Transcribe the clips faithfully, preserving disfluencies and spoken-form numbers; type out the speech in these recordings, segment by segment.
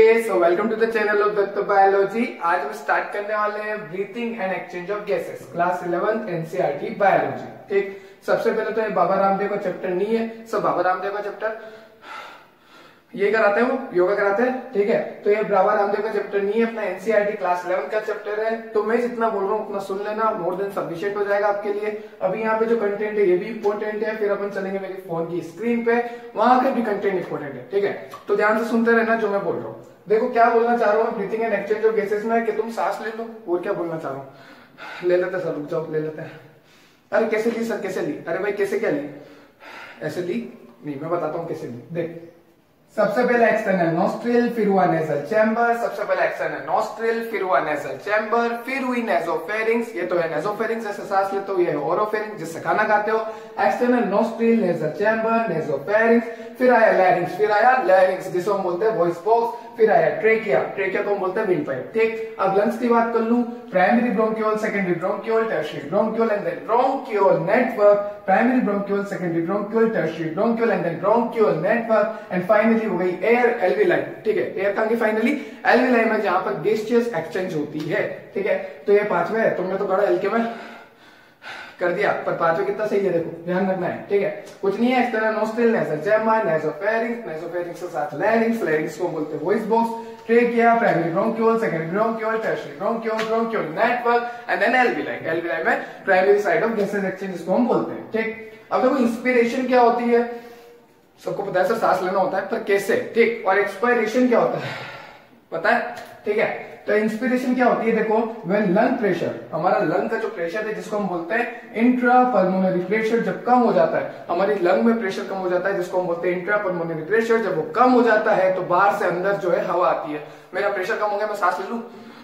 So welcome to the channel of Dutt biology. आज हम start करने वाले हैं breathing and exchange of gases, class eleventh NCERT biology. ठीक, सबसे पहले तो ये बाबा रामदेव का चैप्टर नहीं है, सब बाबा रामदेव का चैप्टर ये कराते हैं, वो योगा कराते हैं। ठीक है, तो ये बाबा रामदेव का चैप्टर नहीं है, अपना एनसीईआरटी क्लास इलेवेंथ का चैप्टर है। तो मैं जितना बोल रहा हूँ उतना सुन लेना, मोर देन सफिशिएंट हो जाएगा आपके लिए। अभी यहाँ पे जो कंटेंट है ये भी इंपॉर्टेंट है, फिर अपन चलेंगे मेरी फोन की स्क्रीन पे, वहां पे भी कंटेंट इंपॉर्टेंट है। ठीक है, तो ध्यान से सुनते रहना जो मैं बोल रहा हूँ। देखो क्या बोलना चाह रहा हूँ breathing and exchange of gases में, कि तुम सांस ले लो। और क्या बोलना चाह रहा हूँ, ले लेते सर, रुक जाओ, ले लेते हैं। अरे कैसे ली सर, कैसे ली? अरे भाई कैसे क्या ली? ऐसे ली नहीं, मैं बताता हूँ कैसे ली। देख, सबसे पहले एक्सटर्नल नोस्ट्रिल, फिर हुआ नेजल चैम्बर। सबसे पहले एक्सटर्नल नोस्ट्रिल, फिर हुआ नेजल चैम्बर, फिर हुई नेजोफेरिंग्स। ये तो है नेजोफेरिंग्स, जैसे सांस लेते हो, ये है ओरोफेरिंग्स जिससे खाना खाते हो। External nostril, nasal chamber, nasopharynx, फिर आया लैरिंग्स, फिर आया लैरिंग्स जिसे हम बोलते हैं वॉइस बॉक्स, फिर आया ट्रेकिया, ट्रेकिया को हम बोलते हैं विंड पाइप। ठीक, अब लंग्स की बात कर लूं, primary bronchiole, secondary bronchiole, tertiary bronchiole and then bronchiole network. Primary bronchiole, secondary bronchiole, tertiary bronchiole and then bronchiole network and finally हो गई एयर एल्विलाई। ठीक है, एयर कहां की? फाइनली एल्विलाई में, जहां पर गैसियस एक्सचेंज होती है। ठीक है, तो ये पांचवे है, तुमने तो बड़ा हल्के में कर दिया, पर पांचवे कितना सही है देखो, ध्यान रखना है। ठीक है, कुछ नहीं है, external nostril, nasal chamber, nasopharynx, nasopharynx के साथ लैरिंग्स, लैरिंग्स को बोलते हैं voice box, trachea, primary bronchiole, secondary bronchiole, tertiary bronchiole, bronchiole network and then alveoli. Alveoli में primary site of gases exchange इसको हम बोलते हैं। ठीक, अब देखो इंस्पिरेशन क्या होती है, सबको पता है सर, सांस लेना होता है, पर कैसे? ठीक, और एक्सपायरेशन क्या होता है पता है? ठीक है, तो इंस्पिरेशन क्या होती है देखो, व्हेन लंग प्रेशर, हमारा लंग का जो प्रेशर है जिसको हम बोलते हैं इंट्रा पल्मोनरी प्रेशर, जब कम हो जाता है, हमारी लंग में प्रेशर कम हो जाता है जिसको हम बोलते हैं इंट्रा पल्मोनरी प्रेशर, जब वो कम हो जाता है तो बाहर से अंदर जो है हवा आती है। मेरा प्रेशर कम हो गया, मैं सांस ले लूं,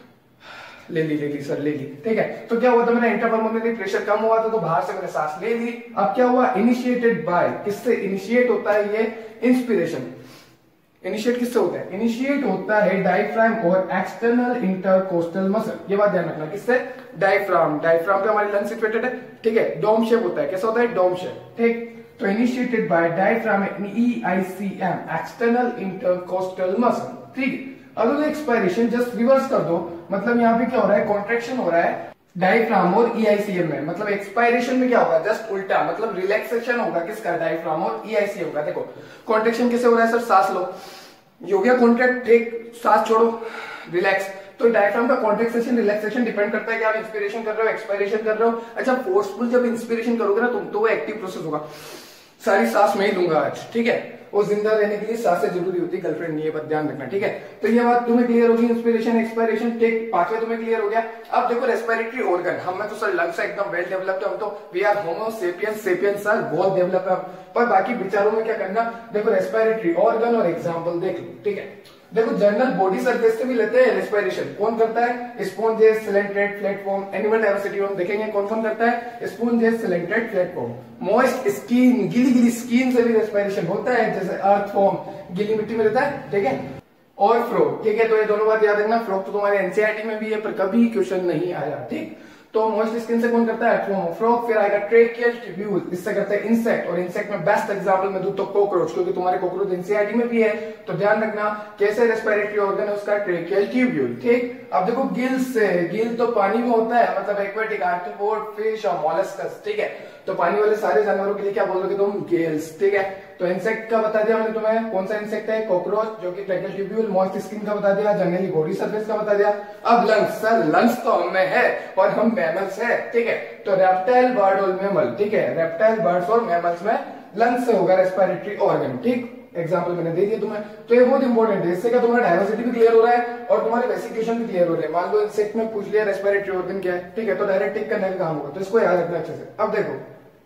ले ली ले ली सर ले ली। ठीक है, तो क्या हुआ था, मेरा इंट्रापल्मोनरी प्रेशर कम हुआ था तो बाहर से मैंने सांस ले ली। अब क्या हुआ, इनिशिएटेड बाय, किससे इनिशिएट होता है ये इंस्पिरेशन? इनिशिएट किससे होता है? इनिशिएट होता है डायफ्राम और एक्सटर्नल इंटरकोस्टल मसल। ये बात ध्यान रखना, किससे? डायफ्राम। डायफ्राम पे हमारी लंग सिचुएटेड है। ठीक है, डोम शेप होता है, कैसा होता है? Dome shape. ठीक, तो initiated by diaphragm, E I C M, external intercostal muscle. ठीक है, अब एक्सपायरेशन जस्ट रिवर्स कर दो, मतलब यहाँ पे क्या हो रहा है, कॉन्ट्रेक्शन हो रहा है डायफ्राम और ईआईसीएम में, मतलब एक्सपायरेशन में क्या होगा, जस्ट उल्टा, मतलब रिलैक्सेशन होगा किसका? डायफ्राम और ईआईसीएम का। देखो कॉन्ट्रेक्शन कैसे हो रहा है सर, सांस लो, ये हो गया कॉन्ट्रैक्ट, ठीक, सांस छोड़ो, रिलैक्स। तो डायफ्राम का कॉन्ट्रैक्शन रिलैक्सेशन डिपेंड करता है कि आप इंस्पिरेशन कर रहे हो, एक्सपायरेशन कर रहे हो। अच्छा, फोर्सफुल जब इंस्पिरेशन करोगे ना तुम, तो वो एक्टिव प्रोसेस होगा, सारी सांस मैं ही लूंगा आज। ठीक है, वो जिंदा रहने के लिए सांसें जरूरी होती है, गर्लफ्रेंड नहीं है, बस ध्यान रखना। ठीक है, तो ये बात तुम्हें क्लियर होगी, इंस्पिरेशन एक्सपायरेशन। ठीक, पांचवे तुम्हें क्लियर हो गया। अब देखो रेस्पिरेटरी ऑर्गन, हमें तो सर लंग्स एकदम वेल डेवलप्ड है, हम तो we are homo sapiens, sapiens sir बहुत डेवलप है, पर बाकी विचारों में क्या करना, देखो रेस्पिरेटरी ऑर्गन और एग्जाम्पल देख लो। ठीक है, देखो जनरल बॉडी सरफेस से भी लेते हैं रेस्पिरेशन, कौन करता है? Sponges, coelenterate, platform, animal diversity में देखेंगे कौन कौन करता है, sponges, coelenterate, platform. Moist skin, गीली गीली स्किन से भी रेस्पिरेशन होता है, जैसे अर्थ फॉर्म, गीली मिट्टी में रहता है। ठीक है, और फ्रो। ठीक है, तो ये दोनों बात याद रखना, फ्रो तो तुम्हारे एनसीईआरटी में भी है पर कभी क्वेश्चन नहीं आया। ठीक, तो मॉइस्ट स्किन से कौन करता है? फ्रॉग। फिर आएगा ट्रेकियल ट्यूब्यूल, इससे करते हैं इंसेक्ट, और इंसेक्ट में बेस्ट एग्जांपल मैं दूं तो कॉकरोच, क्योंकि तुम्हारे कॉकरोच एनसीईआरटी में भी है, तो ध्यान रखना कैसे रेस्पिरेटरी ऑर्गन है उसका, ट्रेकियल ट्यूब्यूल। ठीक, अब देखो गिल्स से, गिल तो पानी में होता है, मतलब एक्वेटिक, आर्थ्रोपोड, फिश और मोलस्कस। ठीक है, तो पानी वाले सारे जानवरों के लिए क्या बोलोगे तुम? गिल्स। ठीक है, तो इंसेक्ट का बता दिया मैंने तुम्हें, कौन सा इंसेक्ट है? कॉकरोच, जो कि ट्रेकियल ट्यूब्यूल। मॉइस्ट स्किन का बता दिया, जनरली बॉडी सरफेस का बता दिया। अब लंग्स, सर लंग्स तो हमें है और हम मैमल्स है। ठीक है, तो रेप्टाइल, बर्ड और मैमल। ठीक है, रेप्टाइल, बर्ड्स और मैमल्स में लंग्स से होगा रेस्पिरेटरी ऑर्गन। ठीक, एग्जाम्पल मैंने दे दिया तुम्हें, तो ये बहुत इंपॉर्टेंट है, इससे क्या तुम्हारा डाइवर्सिटी भी क्लियर हो रहा है और तुम्हारे वेसिफिकेशन भी क्लियर हो रहे हैं। मान लो इंसेक्ट में पूछ लिया रेस्पिरेटरी ऑर्गन क्या है, ठीक है, तो डायरेक्ट टिक करने का काम होगा, तो इसको याद रखना अच्छे से। अब देखो,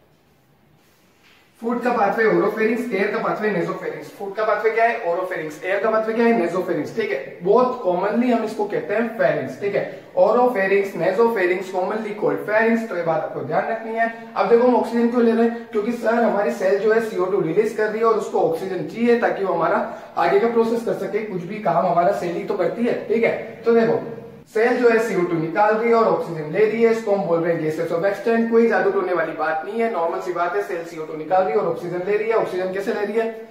फूड का पाथवे ओरोफेरिंग्स, एयर का पाथवे नेजोफेरिंग्स। फूड का पाथवे क्या है? ओरोफेरिंग्स। एयर का पाथवे क्या है? नेजोफेरिंग्स। ठीक है, बहुत कॉमनली हम इसको कहते हैं फेरिंग्स। ठीक है, oropharynx, nasopharynx, commonly called pharynx. तो ये बात आपको ध्यान रखनी है। अब देखो हम ऑक्सीजन क्यों ले रहे हैं, क्योंकि सर हमारी सेल जो है सीओ टू रिलीज कर रही है और उसको ऑक्सीजन चाहिए ताकि वो हमारा आगे का प्रोसेस कर सके, कुछ भी काम हमारा सेल ही तो करती है। ठीक है, तो देखो सेल जो है सीओ टू निकाल रही है और ऑक्सीजन ले रही है, इसको हम बोल रहे हैं गैसेस ऑफ एक्सचेंज। कोई जादू टोने वाली बात नहीं है, नॉर्मल सी बात है, सेल सीओ टू निकाल रही है और ऑक्सीजन ले रही है। ऑक्सीजन कैसे ले रही है?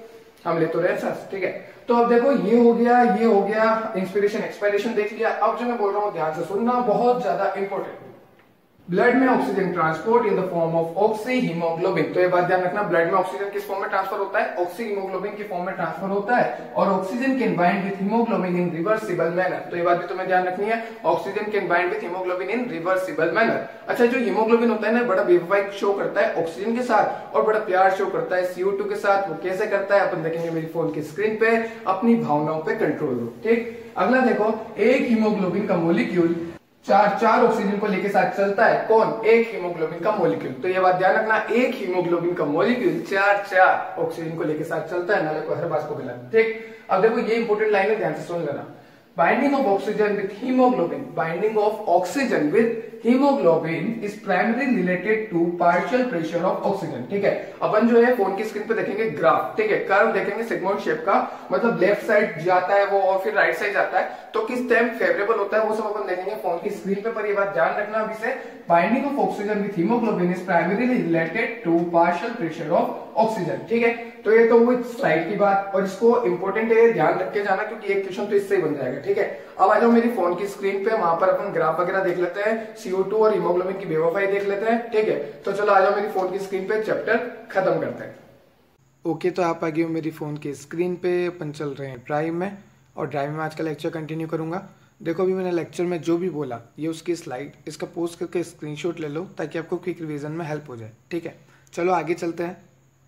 हम ले तो रहे सांस, ठीक है। तो अब देखो ये हो गया, ये हो गया, इंस्पिरेशन एक्सपायरेशन देख लिया। अब जो मैं बोल रहा हूँ ध्यान से सुनना, बहुत ज्यादा इंपॉर्टेंट। ब्लड में oxygen transport in the form of oxy haemoglobin. तो ये बात ध्यान रखना, ब्लड में ऑक्सीजन किस फॉर्म में ट्रांसफर होता है, ऑक्सी हीमोग्लोबिन की फॉर्म में ट्रांसफर होता है। और oxygen can bind with haemoglobin in reversible manner. तो ये बात भी तुम्हें ध्यान रखनी है, oxygen can bind with haemoglobin in reversible manner. अच्छा, जो हीमोग्लोबिन होता है ना, बड़ा बेवफाई शो करता है ऑक्सीजन के साथ और बड़ा प्यार शो करता है सी ओ टू के साथ। वो कैसे करता है अपन देखेंगे मेरी फोन की स्क्रीन पे। अपनी भावनाओं पे कंट्रोल लो, ठीक। अगला देखो, एक हीमोग्लोबिन का मोलिक्यूल चार चार ऑक्सीजन को लेके साथ चलता है। कौन, एक हीमोग्लोबिन का मॉलिक्यूल। तो ये बात ध्यान रखना, एक हीमोग्लोबिन का मॉलिक्यूल चार चार ऑक्सीजन को लेके साथ चलता है, नाले को हर बात को मिला, ठीक। अब देखो ये इंपॉर्टेंट लाइन है, ध्यान से सुन लेना। Binding of oxygen with haemoglobin, binding of oxygen with haemoglobin is primary related to partial pressure of oxygen, ठीक है। अपन जो है फोन की स्क्रीन पे देखेंगे ग्राफ, ठीक है, कर्व देखेंगे सिग्मोइड शेप का, मतलब लेफ्ट साइड जाता है वो और फिर राइट साइड जाता है, तो किस टाइम फेवरेबल होता है वो सब अपन देखेंगे फोन की स्क्रीन पे। पर ये बात ध्यान रखना अभी से, binding of oxygen with haemoglobin is primary related to partial pressure of oxygen, ठीक है। तो ये तो वो स्लाइड की बात, और इसको इंपॉर्टेंट है, ध्यान रख के जाना क्योंकि एक क्वेश्चन तो इससे ही बन जाएगा, ठीक है। अब आ जाओ मेरी फोन की स्क्रीन पे, वहां पर अपन ग्राफ वगैरह देख लेते हैं, सी ओ टू और हीमोग्लोबिन की बेवफाई देख लेते हैं, ठीक है। तो चलो आ जाओ मेरी फोन की स्क्रीन पे, चैप्टर खत्म करते हैं। ओके, तो आप आ गए हो मेरी फोन की स्क्रीन पे, अपन चल रहे हैं ड्राइव में, और ड्राइव में आज का लेक्चर कंटिन्यू करूंगा। देखो अभी मैंने लेक्चर में जो भी बोला, ये उसकी स्लाइड, इसका पोस्ट करके स्क्रीनशॉट ले लो ताकि आपको क्विक रिवीजन में हेल्प हो जाए, ठीक है। चलो आगे चलते हैं।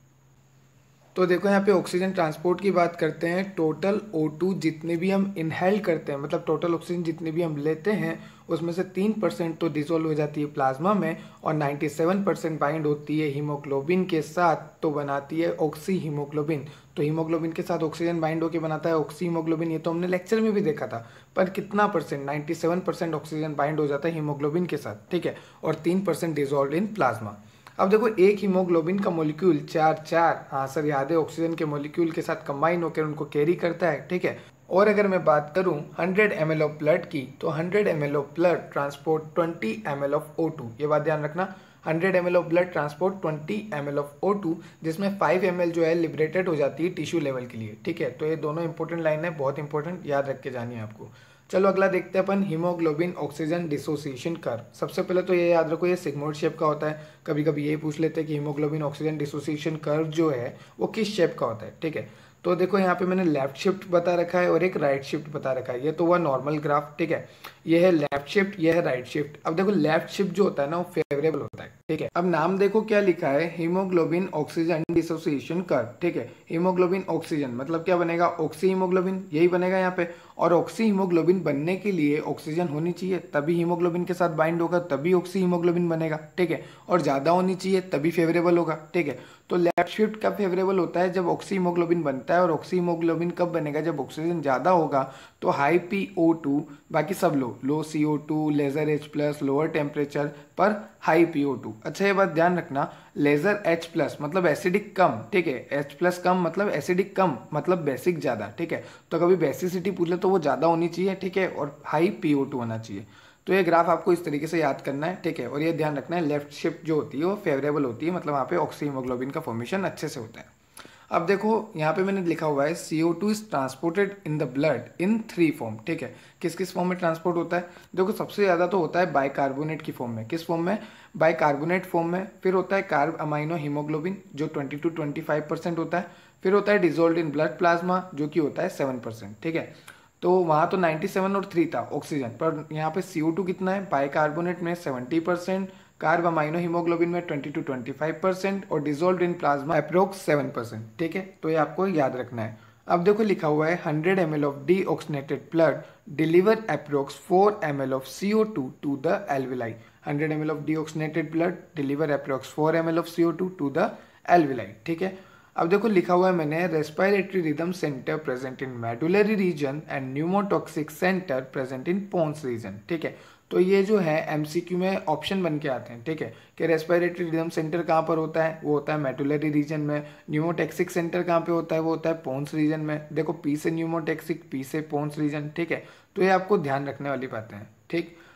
तो देखो यहाँ पे ऑक्सीजन ट्रांसपोर्ट की बात करते हैं। टोटल ओ टू जितने भी हम इनहेल करते हैं, मतलब टोटल ऑक्सीजन जितने भी हम लेते हैं, उसमें से तीन परसेंट तो डिसॉल्व हो जाती है प्लाज्मा में, और सत्तानवे परसेंट बाइंड होती है हीमोग्लोबिन के साथ, तो बनाती है ऑक्सी हीमोग्लोबिन। तो हीमोग्लोबिन के साथ ऑक्सीजन बाइंड होकर बनाता है ऑक्सी हीमोग्लोबिन। ये तो हमने लेक्चर में भी देखा था, पर कितना परसेंट, सत्तानवे परसेंट ऑक्सीजन बाइंड हो जाता है हीमोग्लोबिन के साथ, ठीक है, और तीन परसेंट डिसॉल्व इन प्लाज्मा। अब देखो एक हीमोग्लोबिन का मॉलिक्यूल चार चार, हाँ सर याद है, ऑक्सीजन के मॉलिक्यूल के साथ कंबाइन होकर उनको कैरी करता है, ठीक है। और अगर मैं बात करूं hundred M L of blood की, तो hundred M L of blood transport twenty M L of O two. ये बात ध्यान रखना, hundred M L of blood transport twenty M L of O two, जिसमें फाइव एम एल जो है liberated हो जाती है टिश्यू लेवल के लिए, ठीक है। तो ये दोनों इंपॉर्टेंट लाइन है, बहुत इंपॉर्टेंट, याद रख के जानी है आपको। चलो अगला देखते हैं अपन, हीमोग्लोबिन ऑक्सीजन डिसोसिएशन कर्व। सबसे पहले तो ये याद रखो, ये सिग्मोइड शेप का होता है। कभी कभी ये पूछ लेते हैं कि हीमोग्लोबिन ऑक्सीजन डिसोसिएशन कर्व जो है वो किस शेप का होता है, ठीक है। तो देखो यहाँ पे मैंने लेफ्ट शिफ्ट बता रखा है और एक राइट शिफ्ट बता रखा है। ये तो हुआ नॉर्मल ग्राफ, ठीक है। ये है लेफ्ट शिफ्ट, ये है राइट शिफ्ट। अब देखो लेफ्ट शिफ्ट जो होता है ना, वो फेवरेबल होता है, ठीक है। अब नाम देखो क्या लिखा है, हीमोग्लोबिन ऑक्सीजन डिसोसिएशन कर्व, ठीक है। हीमोग्लोबिन ऑक्सीजन मतलब क्या बनेगा, ऑक्सी हीमोग्लोबिन, यही बनेगा यहाँ पे। और ऑक्सी हीमोग्लोबिन बनने के लिए ऑक्सीजन होनी चाहिए, तभी हीमोग्लोबिन के साथ बाइंड होगा, तभी ऑक्सी हीमोग्लोबिन बनेगा, ठीक है। और ज्यादा होनी चाहिए तभी फेवरेबल होगा, ठीक है। तो लेफ्ट शिफ्ट कब फेवरेबल होता है, जब ऑक्सी हीमोग्लोबिन बनता है। और ऑक्सी हीमोग्लोबिन कब बनेगा, जब ऑक्सीजन ज्यादा होगा। तो हाई पी ओ टू, बाकी सब low, low C O two, lesser H plus, lower temperature पर हाई पी ओ टू। अच्छा ये बात ध्यान रखना, लेजर H प्लस मतलब एसिडिक कम, ठीक है। H प्लस कम मतलब एसिडिक कम, मतलब बेसिक ज्यादा, ठीक है। तो कभी बेसिसिटी पूछ ले तो वो ज्यादा होनी चाहिए, ठीक है, और हाई पी ओ टू होना चाहिए। तो ये ग्राफ आपको इस तरीके से याद करना है, ठीक है। और ये ध्यान रखना है, लेफ्ट शिफ्ट जो होती है वो फेवरेबल होती है, मतलब वहाँ पे ऑक्सी हीमोग्लोबिन का फॉर्मेशन अच्छे से होता है। अब देखो यहाँ पे मैंने लिखा हुआ है C O two is transported in the blood in three form, ठीक है। किस किस फॉर्म में ट्रांसपोर्ट होता है, देखो सबसे ज्यादा तो होता है बाइकार्बोनेट की फॉर्म में। किस फॉर्म में, बाइकार्बोनेट फॉर्म में। फिर होता है कार्ब अमाइनो हीमोग्लोबिन जो twenty to twenty five percent होता है। फिर होता है डिजोल्व इन ब्लड प्लाज्मा जो कि होता है सेवन परसेंट, ठीक है। तो वहां तो सत्तानवे और थ्री था ऑक्सीजन, पर यहाँ पे सी ओ टू कितना है, बाइकार्बोनेट में seventy percent, carb amino haemoglobin में twenty to twenty five percent, और dissolved in plasma approx seven percent, ठीक है। तो ये आपको याद रखना है। अब देखो लिखा हुआ है hundred M L of deoxygenated blood deliver approx four M L of C O two to the alveoli. Hundred M L of deoxygenated blood deliver approx four M L of C O two to the alveoli, ठीक है। अब देखो लिखा हुआ है मैंने, respiratory rhythm centre present in medullary region and pneumotaxic centre present in pons region, ठीक है। तो ये जो है एमसीक्यू में ऑप्शन बन के आते हैं, ठीक है, कि रेस्पिरेटरी रिदम सेंटर कहाँ पर होता है, वो होता है मेडुलरी रीजन में। न्यूमोटॉक्सिक सेंटर कहाँ पे होता है, वो होता है पोन्स रीजन में। देखो पी से न्यूमोटॉक्सिक, पी से पोन्स रीजन, ठीक है। तो ये आपको ध्यान रखने वाली बातें हैं, ठीक।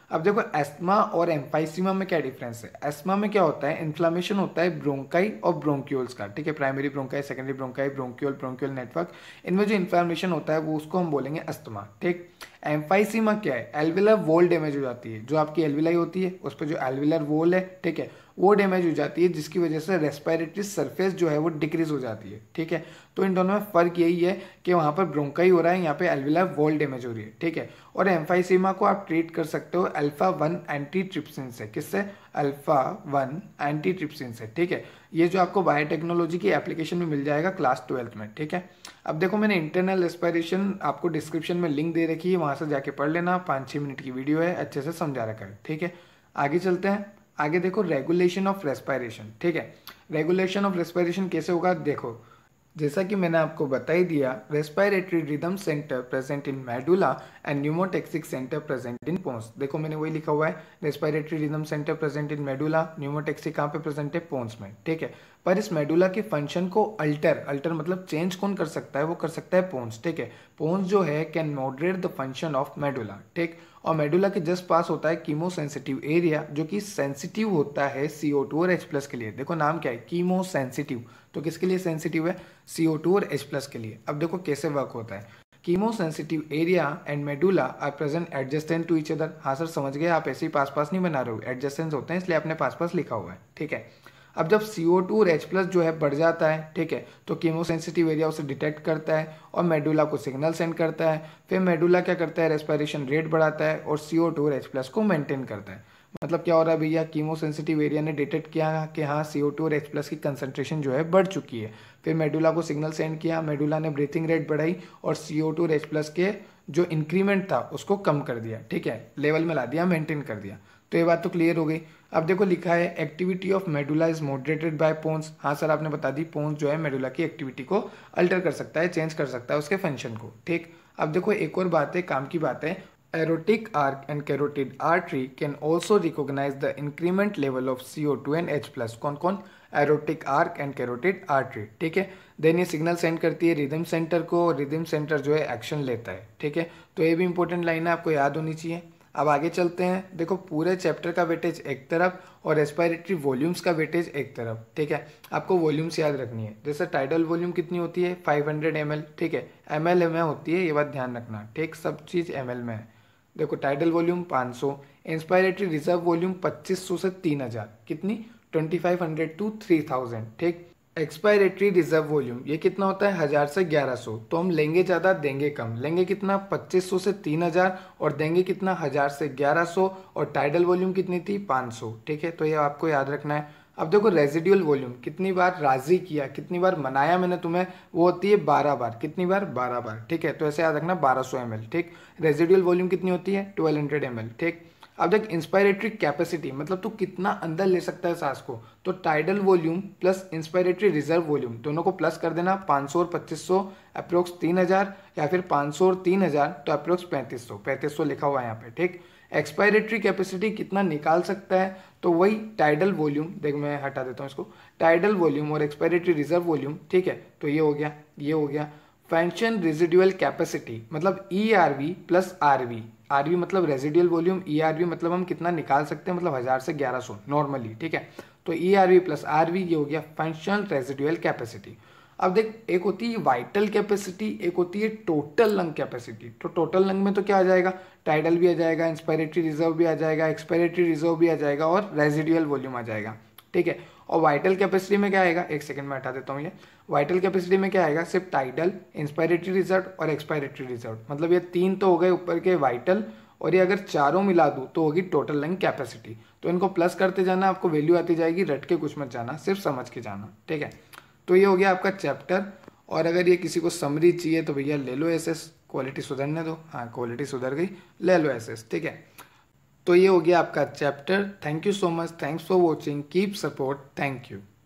अब देखो एस्थमा और एम्फाइसीमा में क्या डिफरेंस है। एस्थमा में क्या होता है, इन्फ्लामेशन होता है ब्रोंकाई और ब्रोंक्यूल्स का, ठीक है, primary bronchi, secondary bronchi, bronchiole, bronchiole network, इनमें जो इन्फ्लामेशन होता है वो उसको हम बोलेंगे अस्थमा, ठीक। एम्फाइसीमा क्या है, एल्विलर वॉल डैमेज हो जाती है, जो आपकी एल्विलाई होती है उस पर जो एल्विलर वॉल है, ठीक है, वो डैमेज हो जाती है, जिसकी वजह से रेस्पिरेटरी सरफेस जो है वो डिक्रीज हो जाती है, ठीक है। तो इन दोनों में फर्क यही है कि वहां पर ब्रोंकाई हो रहा है, यहाँ पे एल्विलर वॉल डैमेज हो रही है, ठीक है। और एम्फाइसीमा को आप ट्रीट कर सकते हो अल्फा वन एंटी ट्रिप्सिन से, किससे, अल्फा वन एंटी ट्रिप्सिन से, ठीक है। ये जो आपको बायोटेक्नोलॉजी की एप्लीकेशन में मिल जाएगा क्लास ट्वेल्थ में, ठीक है। अब देखो मैंने इंटरनल रेस्पिरेशन आपको डिस्क्रिप्शन में लिंक दे रखी है, वहां से जाके पढ़ लेना, पाँच छः मिनट की वीडियो है, अच्छे से समझा रखा है, ठीक है। आगे चलते हैं। आगे देखो रेगुलेशन ऑफ रेस्पिरेशन, ठीक है। रेगुलेशन ऑफ रेस्पिरेशन कैसे होगा, देखो जैसा कि मैंने आपको बता ही दिया, respiratory rhythm centre present in medulla and pneumotaxic centre present in pons. देखो मैंने वही लिखा हुआ है, respiratory rhythm centre present in medulla, pneumotaxic कहाँ पे प्रेजेंट है, पोन्स में, ठीक है। पर इस मेडुला की फंक्शन को अल्टर अल्टर मतलब चेंज कौन कर सकता है, वो कर सकता है पोन्स, ठीक है। पोन्स जो है can moderate the function of medulla, ठीक। और मेडुला के जस्ट पास होता है कीमो सेंसिटिव एरिया, जो कि सेंसिटिव होता है सी ओ टू और H प्लस के लिए। देखो नाम क्या है, कीमो सेंसिटिव, तो किसके लिए सेंसिटिव है, सी ओ टू और H प्लस के लिए। अब देखो कैसे वर्क होता है, chemo sensitive area and medulla are present adjacent to each other. हाँ सर समझ गए, आप ऐसे ही पास पास नहीं बना रहे हो, एडजेसेंट होते हैं इसलिए आपने पास पास लिखा हुआ है, ठीक है। अब जब सी ओ टू और H प्लस जो है बढ़ जाता है, ठीक है, तो कीमोसेंसिटिव एरिया उसे डिटेक्ट करता है और मेडुला को सिग्नल सेंड करता है। फिर मेडुला क्या करता है, रेस्पिरेशन रेट बढ़ाता है और सी ओ टू और H प्लस को मेंटेन करता है। मतलब क्या हो रहा है भैया, कीमोसेंसिटिव एरिया ने डिटेक्ट किया कि हाँ सी ओ टू और H प्लस की कंसंट्रेशन जो है बढ़ चुकी है। फिर मेडुला को सिग्नल सेंड किया, मेडुला ने ब्रीथिंग रेट बढ़ाई और सी ओ टू और H प्लस के जो इंक्रीमेंट था उसको कम कर दिया, ठीक है, लेवल में ला दिया, मेंटेन कर दिया। तो ये बात तो क्लियर हो गई। अब देखो लिखा है activity of medulla is moderated by pons. हाँ सर आपने बता दी, पोन्स जो है मेडुला की एक्टिविटी को अल्टर कर सकता है, चेंज कर सकता है उसके फंक्शन को, ठीक। अब देखो एक और बात है, काम की बात है, aortic arch and carotid artery can also recognise the increment level of C O two and H plus. कौन कौन, aortic arch and carotid artery, ठीक है। देन ये सिग्नल सेंड करती है रिदम सेंटर को, रिदम सेंटर जो है एक्शन लेता है, ठीक है। तो ये भी इंपॉर्टेंट लाइन है, आपको याद होनी चाहिए। अब आगे चलते हैं। देखो पूरे चैप्टर का वेटेज एक तरफ और रेस्पिरेटरी वॉल्यूम्स का वेटेज एक तरफ, ठीक है। आपको वॉल्यूम्स याद रखनी है, जैसे टाइडल वॉल्यूम कितनी होती है, फाइव हंड्रेड एम एल, ठीक है, एम एल में होती है, ये बात ध्यान रखना, ठीक, सब चीज़ एम एल में है। देखो टाइडल वॉल्यूम पाँच सौ, इंस्पायरेटरी रिजर्व वॉल्यूम पच्चीस सौ से तीन हज़ार, कितनी, twenty five hundred two three thousand, ठीक। एक्सपायरेटरी रिजर्व वॉल्यूम ये कितना होता है, हजार से ग्यारह सौ। तो हम लेंगे ज्यादा देंगे कम, लेंगे कितना, पच्चीस सौ से तीन हज़ार और देंगे कितना, हजार से ग्यारह सौ। और टाइडल वॉल्यूम कितनी थी, पाँच सौ, ठीक है। तो ये आपको याद रखना है। अब देखो रेजिडुअल वॉल्यूम, कितनी बार राजी किया, कितनी बार मनाया मैंने तुम्हें, वो होती है बारह बार, कितनी बार, बारह बार, ठीक है। तो ऐसे याद रखना, बारह सौ एम एल, ठीक। रेजिडुअल वॉल्यूम कितनी होती है, ट्वेल्व हंड्रेड एम एल, ठीक। अब देख इंस्पायरेटरी कैपेसिटी, मतलब तू कितना अंदर ले सकता है सांस को, तो tidal volume plus inspiratory reserve volume दोनों को प्लस कर देना, पाँच सौ और पच्चीस सौ अप्रोक्स तीन हज़ार, या फिर पाँच सौ और तीन हज़ार तो अप्रोक्स पैंतीस सौ, पैंतीस सौ लिखा हुआ है यहाँ पे, ठीक। एक्सपायरेटरी कैपेसिटी कितना निकाल सकता है, तो वही टाइडल वॉल्यूम, देख मैं हटा देता हूँ इसको, टाइडल वॉल्यूम और एक्सपायरेटरी रिजर्व वॉल्यूम, ठीक है। तो ये हो गया, ये हो गया। फंक्शन रेजिडुअल कैपेसिटी मतलब E R V plus R V, R V मतलब residual volume, E R V मतलब हम कितना निकाल सकते हैं, मतलब हजार से ग्यारह सौ नॉर्मली, ठीक है। तो E R V plus R V ये हो गया फंक्शनल रेजिडुअल कैपेसिटी। अब देख एक होती है वाइटल कैपेसिटी, एक होती है टोटल लंग कैपेसिटी। तो टोटल लंग में तो क्या आ जाएगा, टाइडल भी आ जाएगा, इंस्पायरेटरी रिजर्व भी आ जाएगा, एक्सपायरेटरी रिजर्व भी आ जाएगा और रेजिडुअल वॉल्यूम आ जाएगा, ठीक है। और वाइटल कैपेसिटी में क्या आएगा, एक सेकंड में हटा देता हूँ ये, वाइटल कैपेसिटी में क्या आएगा, सिर्फ टाइडल, इंस्पायरेटरी रिजर्व और एक्सपायरेटरी रिजर्व, मतलब ये तीन तो हो गए ऊपर के वाइटल, और ये अगर चारों मिला दूं तो होगी टोटल लंग कैपेसिटी। तो इनको प्लस करते जाना, आपको वैल्यू आती जाएगी, रट के कुछ मत जाना, सिर्फ समझ के जाना, ठीक है। तो ये हो गया आपका चैप्टर। और अगर ये किसी को समरी चाहिए तो भैया ले लो एस एस, क्वालिटी सुधरने दो, हाँ क्वालिटी सुधर गई, ले लो एस एस, ठीक है। तो ये हो गया आपका chapter. Thank you so much, thanks for watching, keep support, thank you.